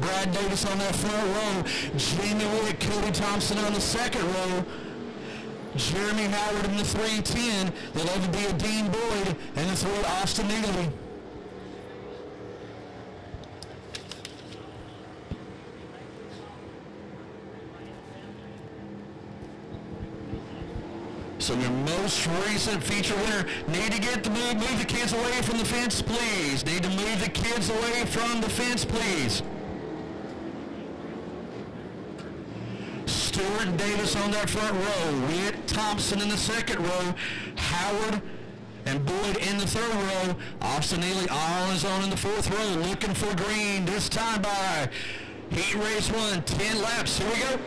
Brad Davis on that front row. Jamie Witt, Cody Thompson on the second row. Jeremy Howard in the 310. The 11 be a Dean Boyd. And the 3, Austin Neely. So your most recent feature winner, need to get the move the kids away from the fence, please. Need to move the kids away from the fence, please. Stewart Davis on that front row. Witt, Thompson in the second row. Howard and Boyd in the third row. Austin Neely all on his own in the fourth row, looking for green. This time by heat race 1, 10 laps. Here we go.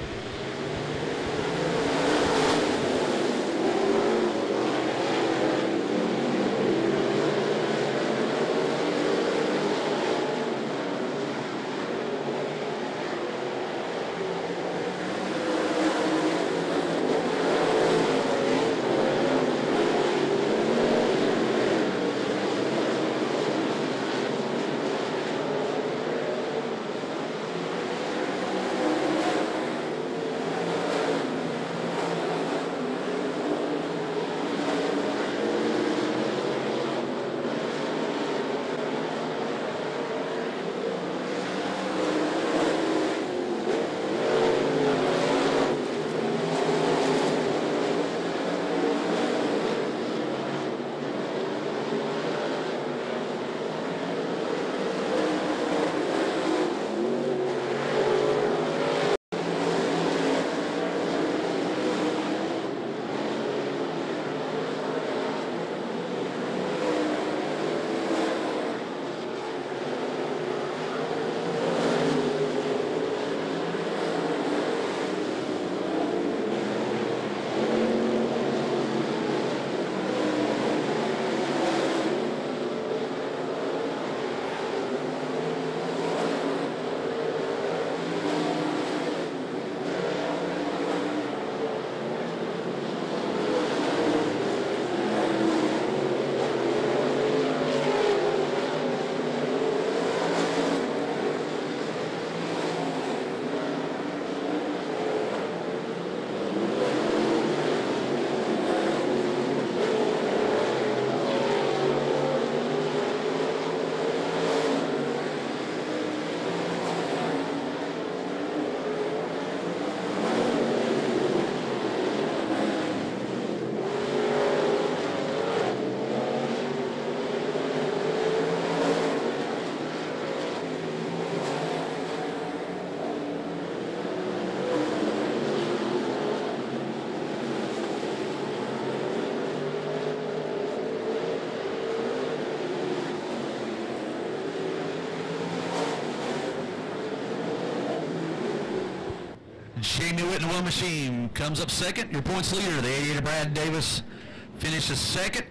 Jamie Witt in the one machine comes up second. Your points leader, the 88 Brad Davis, finishes second.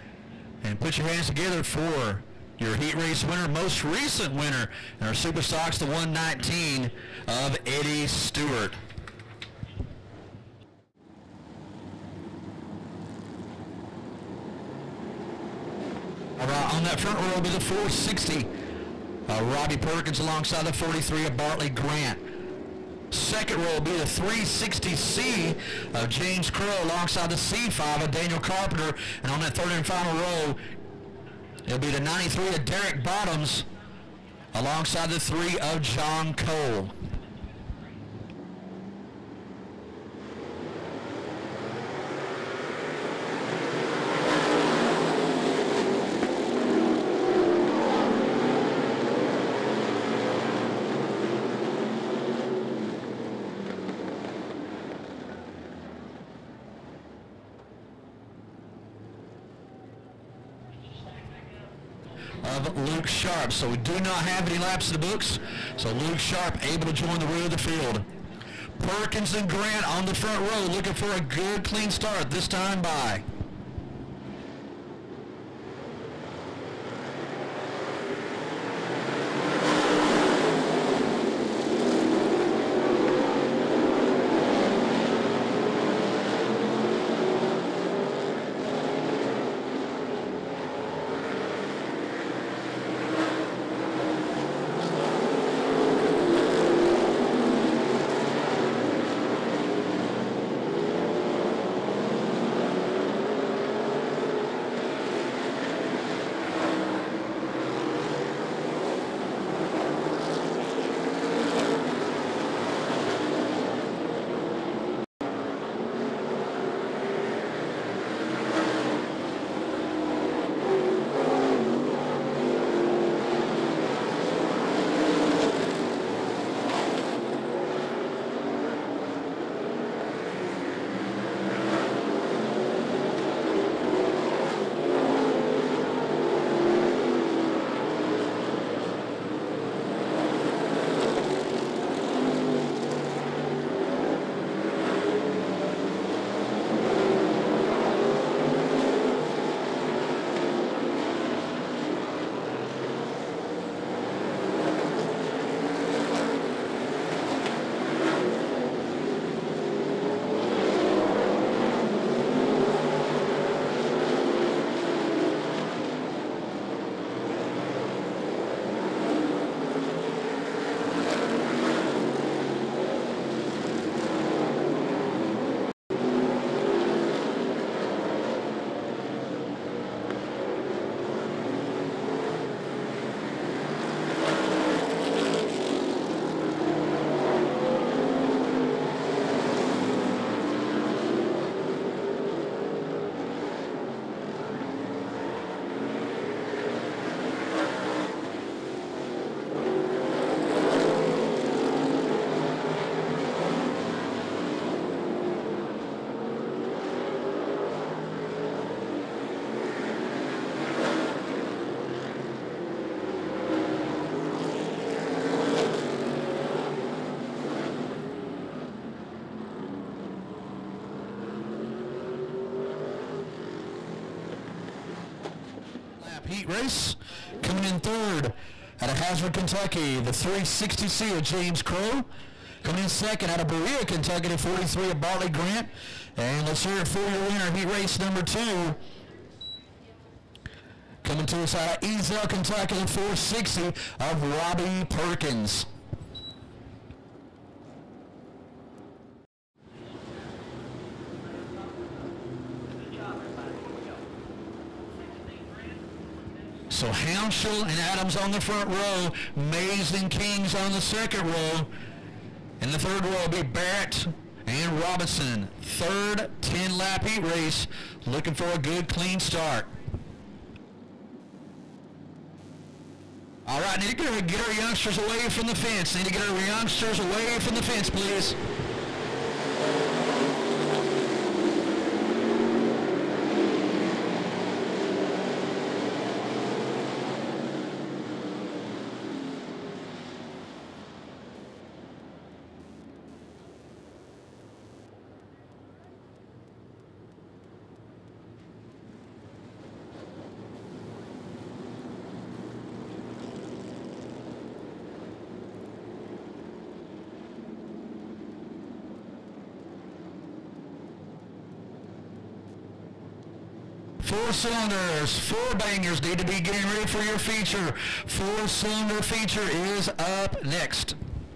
And put your hands together for your heat race winner, most recent winner in our Super Stocks, the 119 of Eddie Stewart. On that front row will be the 460. Robbie Perkins alongside the 43 of Bartley Grant. Second row will be the 360C of James Crow alongside the C5 of Daniel Carpenter. And on that third and final row, it'll be the 93 of Derek Bottoms alongside the 3 of John Cole. Of Luke Sharp. So we do not have any laps in the books. So Luke Sharp able to join the rear of the field. Perkins and Grant on the front row looking for a good clean start this time by. heat race. Coming in third out of Hazard, Kentucky, the 360C of James Crow. Coming in second out of Berea, Kentucky, the 43 of Bartley Grant. And let's hear it for your winner, heat race number 2. Coming to us out of Easdale, Kentucky, the 460 of Robbie Perkins. So Hounshell and Adams on the front row, Mays and Kings on the second row. In the third row will be Barrett and Robinson. Third 10-lap heat race, looking for a good clean start. All right, need to get our youngsters away from the fence. Need to get our youngsters away from the fence, please. Four cylinders, 4 bangers need to be getting ready for your feature. 4-cylinder feature is up next.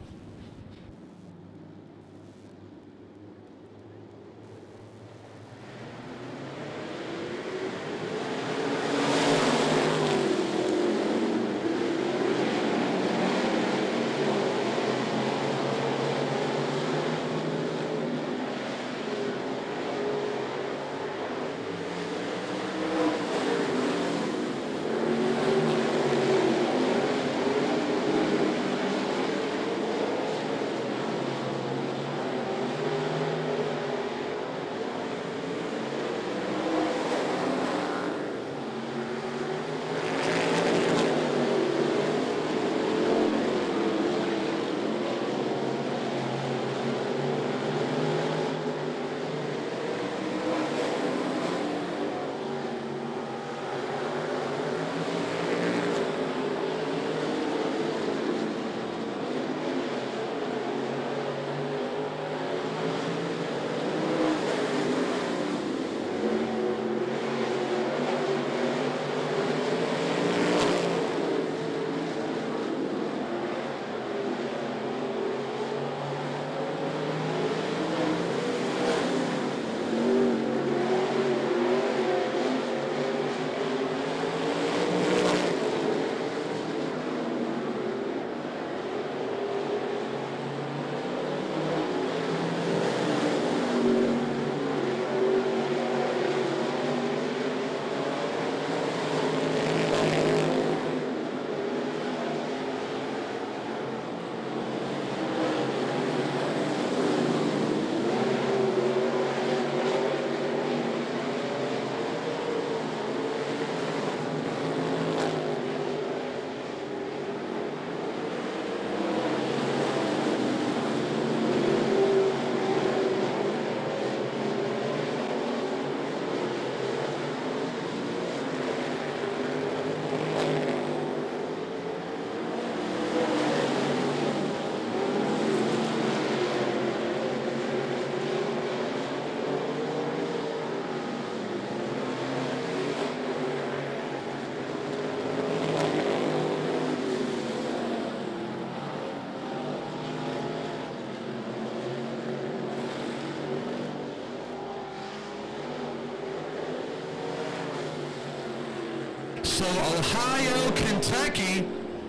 So Ohio, Kentucky,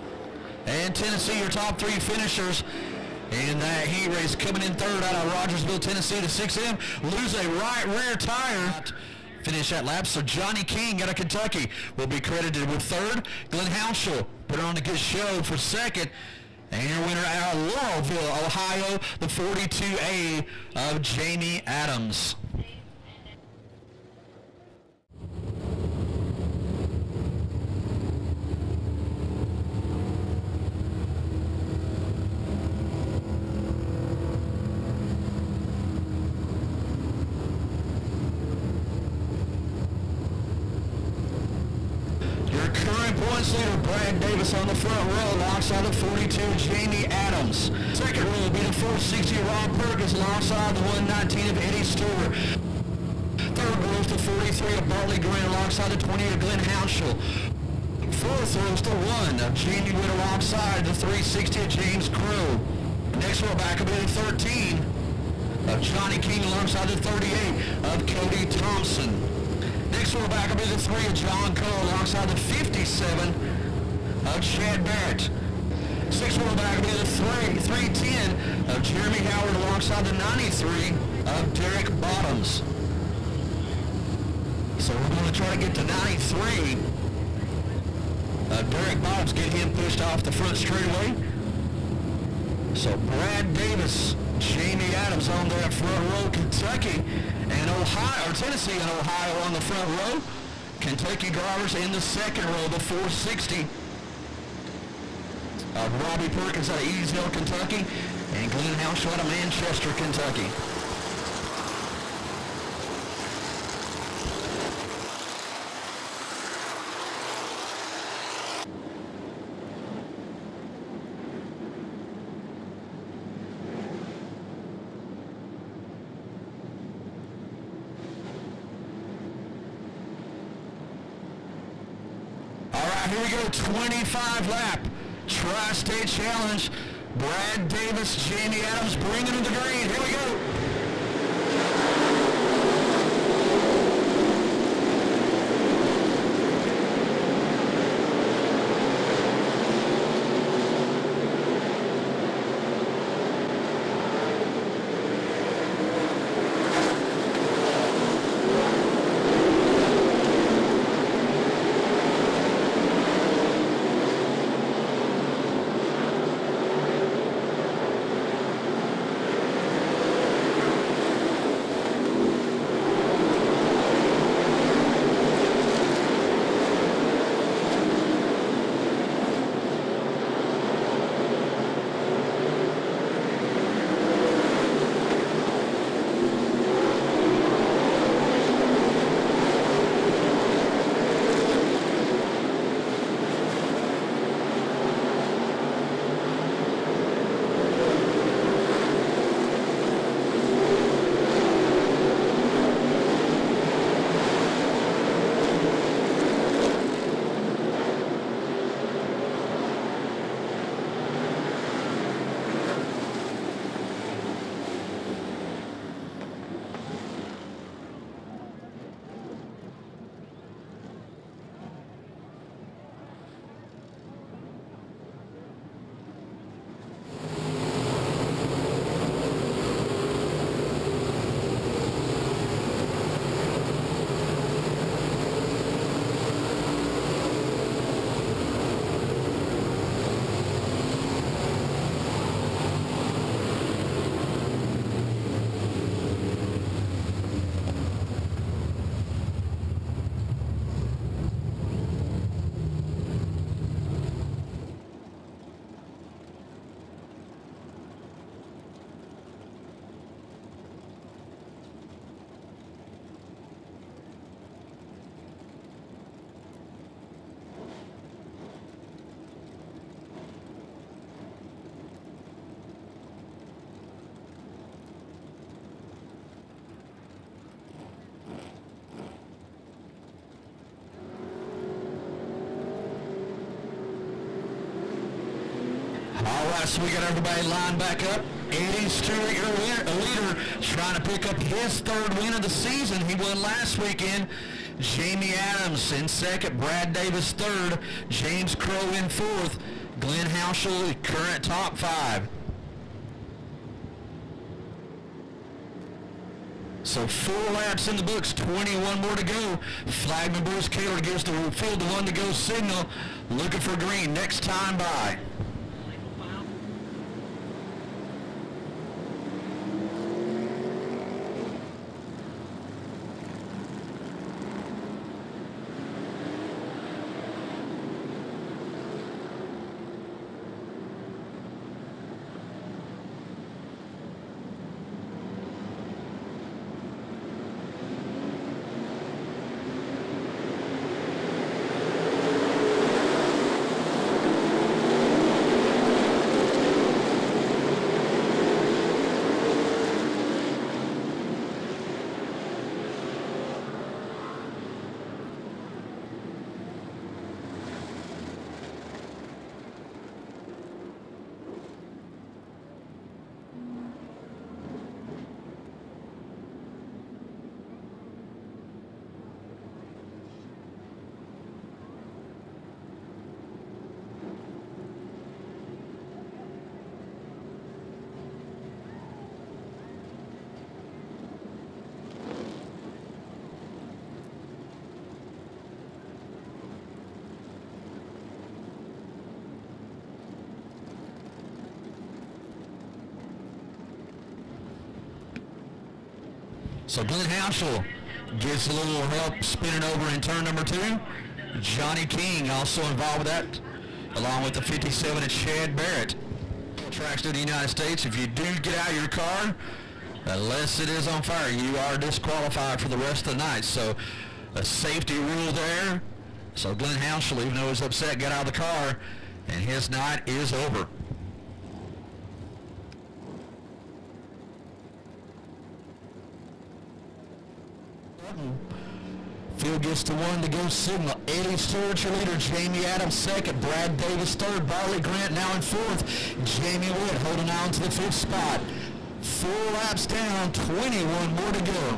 and Tennessee, your top 3 finishers in that heat race. Coming in third out of Rogersville, Tennessee, the 6M. Lose a right rear tire. Finish that lap. So Johnny King out of Kentucky will be credited with third. Glenn Hounshell put on a good show for second. And your winner out of Laurelville, Ohio, the 42A of Jamie Adams. Davis on the front row alongside the 42, Jamie Adams. Second row will be the 460, Rob Perkins alongside the 119 of Eddie Stewart. Third row is the 43 of Bartley Grant alongside the 20 of Glenn Hounshall. Fourth row is the 1 of Jamie Wood alongside the 360 of James Crow. Next row back will be the 13 of Johnny King alongside the 38 of Cody Thompson. Next row back will be the 3 of John Cole alongside the 57 of Chad Barrett. Sixth row back will be the 310 of Jeremy Howard alongside the 93 of Derek Bottoms. So we're going to try to get to 93. Derek Bottoms, get him pushed off the front straightaway. So Brad Davis, Jamie Adams on that front row, Kentucky and Ohio, or Tennessee and Ohio on the front row. Kentucky drivers in the second row, the 460 of Robbie Perkins out of Easdale, Kentucky, and Glenn Hounshall out of Manchester, Kentucky. Here we go, 25 lap Tri-State Challenge. Brad Davis, Jamie Adams bringing in the green. Here we go. All right, so we got everybody lined back up. Eddie Stewart, your leader, trying to pick up his third win of the season. He won last weekend. Jamie Adams in second, Brad Davis third, James Crow in fourth, Glenn Hounshall, current top five. So 4 laps in the books, 21 more to go. Flagman Bruce Kaler gives the field the one to go signal, looking for green next time by. So Glenn Houshel gets a little help spinning over in turn number 2. Johnny King also involved with that, along with the 57 and Chad Barrett. Tracks to the United States, if you do get out of your car, unless it is on fire, you are disqualified for the rest of the night. So a safety rule there. So Glenn Houshel, even though he's upset, got out of the car, and his night is over. Field gets to 1 to go signal. Eddie Stewart, your leader. Jamie Adams second. Brad Davis third. Barley Grant now in fourth. Jamie Wood holding on to the 5th spot. 4 laps down, 21 more to go.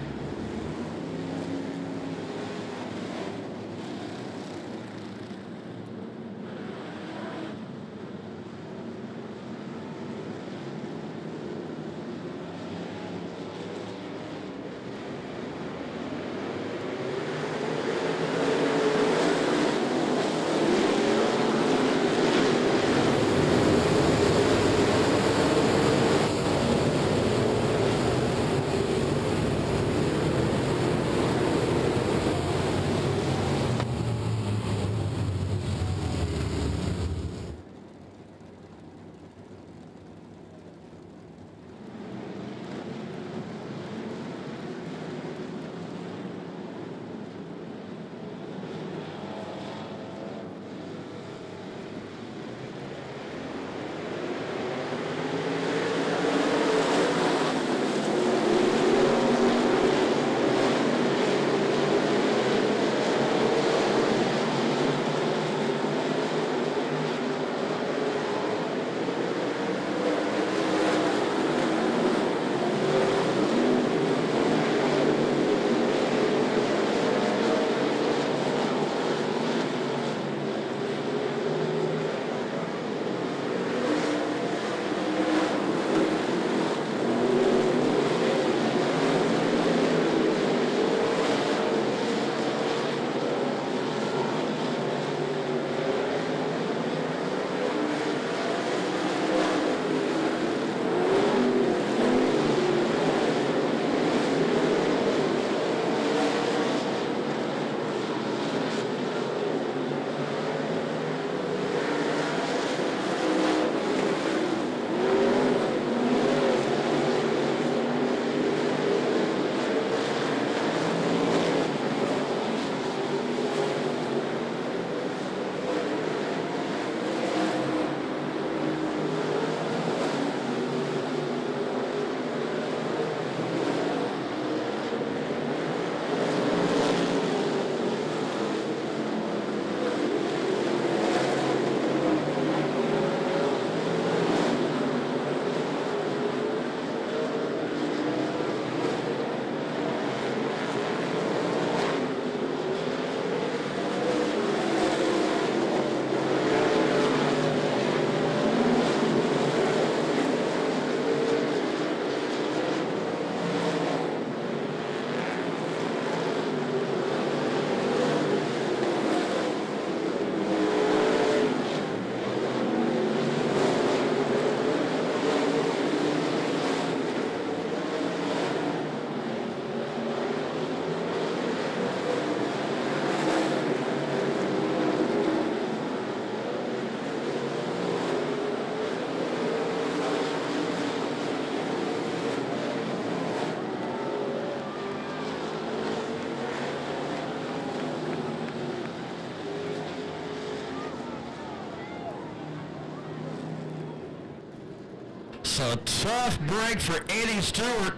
So a tough break for Eddie Stewart.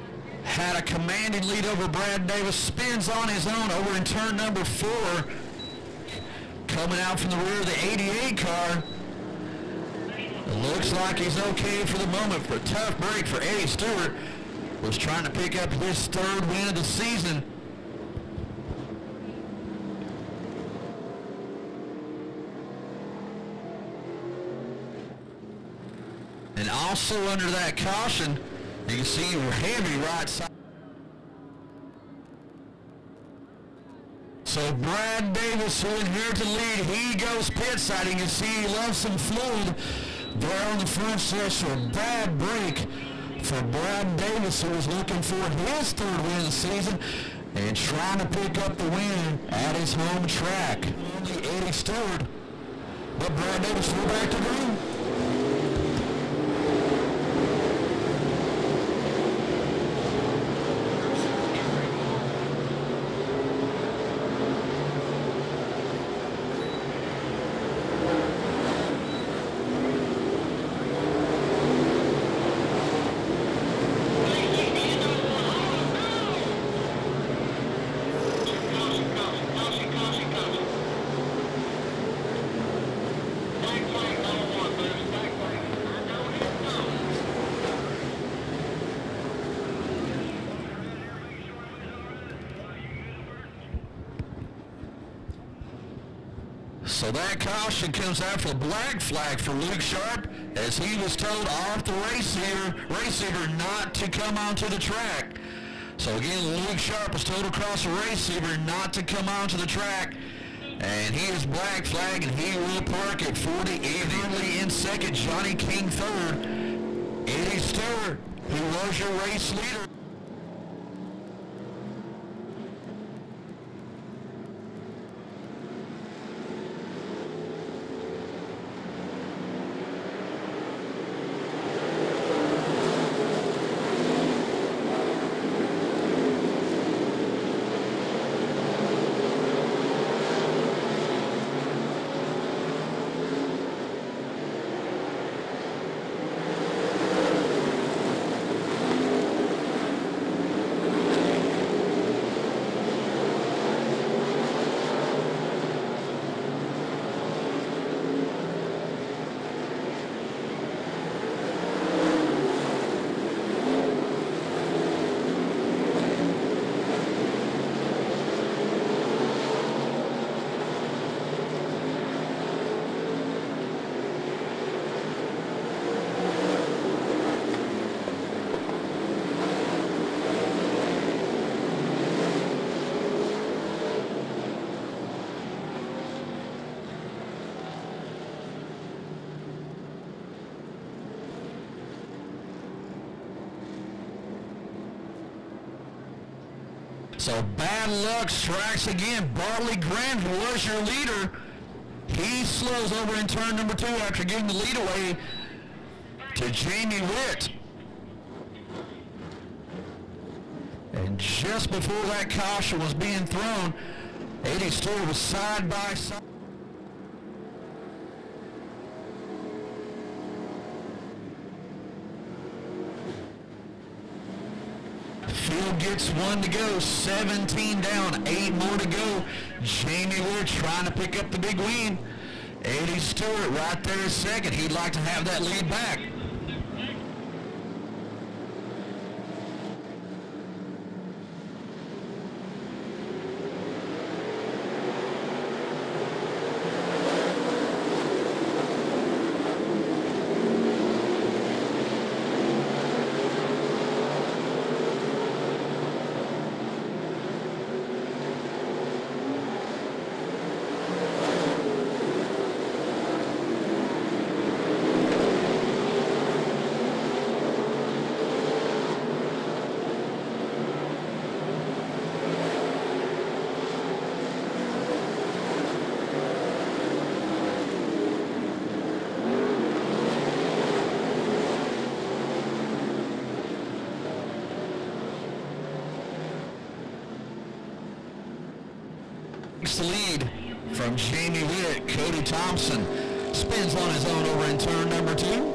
Had a commanding lead over Brad Davis. Spins on his own over in turn number 4. Coming out from the rear of the 88 car. Looks like he's okay for the moment. For a tough break for Eddie Stewart. Was trying to pick up his 3rd win of the season. And also under that caution, you can see heavy right side. So Brad Davis, who inherited the lead, he goes pit side. You can see he loves some fluid there on the front stretch. So a bad break for Brad Davis, who was looking for his third win of the season and trying to pick up the win at his home track. Only Eddie Stewart, but Brad Davis flew back to green. So that caution comes out for the black flag for Luke Sharp, as he was told off the race receiver not to come onto the track. So again, Luke Sharp was told across the receiver not to come onto the track, and he is black flag, and he will park at 40. Evenly in second, Johnny King third, Eddie Stewart, who was your race leader. So bad luck strikes again. Bartley Grant, who was your leader, he slows over in turn number 2 after giving the lead away to Jamie Witt. And just before that caution was being thrown, Eddie Stewart was side by side. Field gets 1 to go, 17 down, 8 more to go. Jamie Witt trying to pick up the big win. Eddie Stewart right there is second. He'd like to have that lead back. The lead from Jamie Witt. Cody Thompson spins on his own over in turn number 2.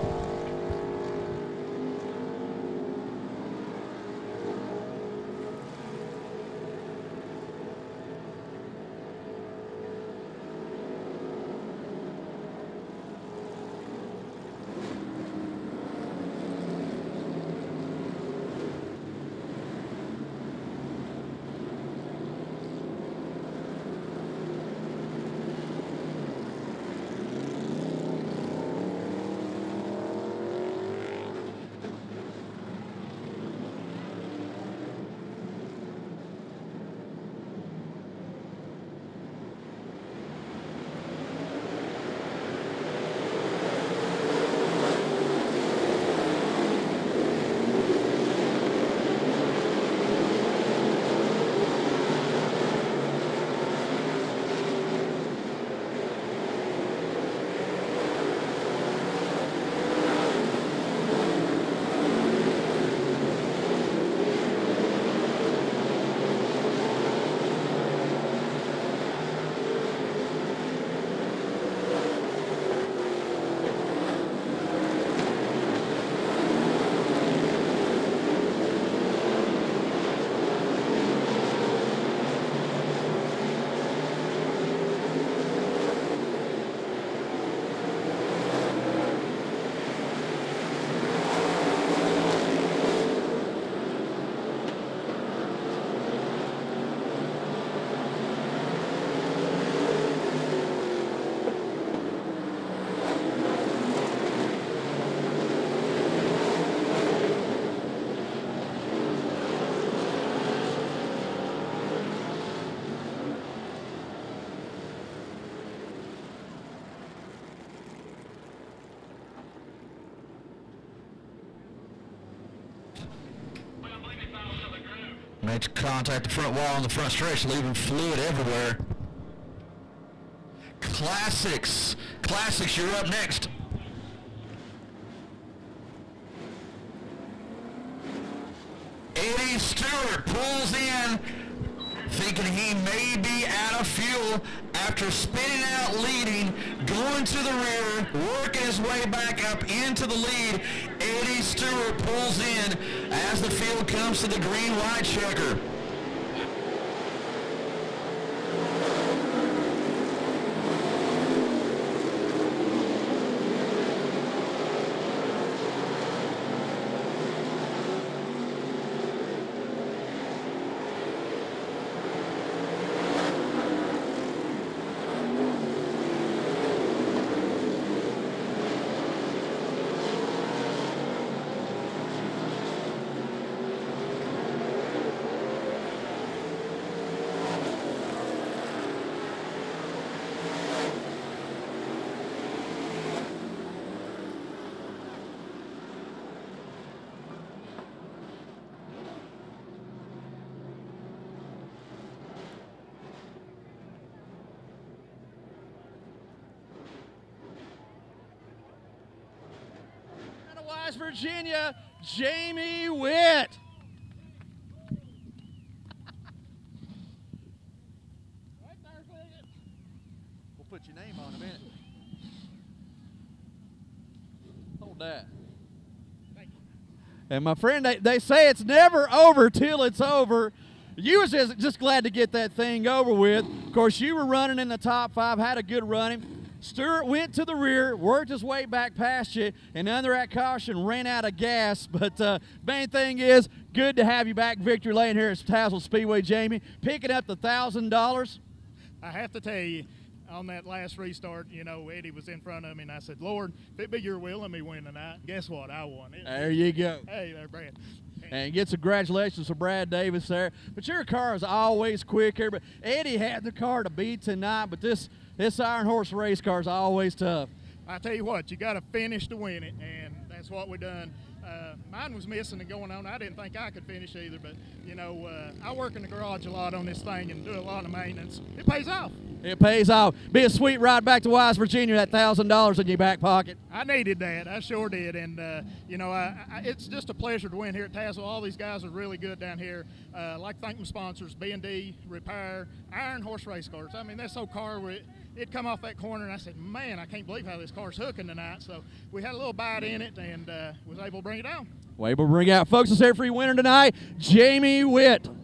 Makes contact the front wall on the front stretch, leaving fluid everywhere. Classics, you're up next. Eddie Stewart pulls in, thinking he may be out of fuel after spinning out leading, going to the rear, working his way back up into the lead. Eddie Stewart pulls in as the field comes to the green-white checker. West Virginia, Jamie Witt. Right there, we'll put your name on in a minute. Hold that. Thank you. And my friend, they say it's never over till it's over. You was just glad to get that thing over with. Of course, you were running in the top 5, had a good running. Stewart went to the rear, worked his way back past you, and under that caution ran out of gas. But main thing is, good to have you back victory lane here at Tazewell Speedway, Jamie. Picking up the $1,000. I have to tell you, on that last restart, you know, Eddie was in front of me, and I said, Lord, if it be your will, let me win tonight. Guess what? I won it. There you go. Hey there, Brad. And get some congratulations to Brad Davis there. But your car is always quick here. But Eddie had the car to beat tonight, but this Iron Horse race car is always tough. I tell you what, you got to finish to win it, and that's what we done. Mine was missing and going on. I didn't think I could finish either, but, you know, I work in the garage a lot on this thing and do a lot of maintenance. It pays off. It pays off. Be a sweet ride back to West Virginia, that $1,000 in your back pocket. I needed that. I sure did. And, you know, it's just a pleasure to win here at Tazewell. All these guys are really good down here. I'd like to thank my sponsors, B&D, Repair, Iron Horse Race Cars. I mean, this old car, it come off that corner, and I said, man, I can't believe how this car's hooking tonight. So we had a little bite in it and was able to bring it down. Well, able to bring out. Folks, let's hear for your winner tonight, Jamie Witt.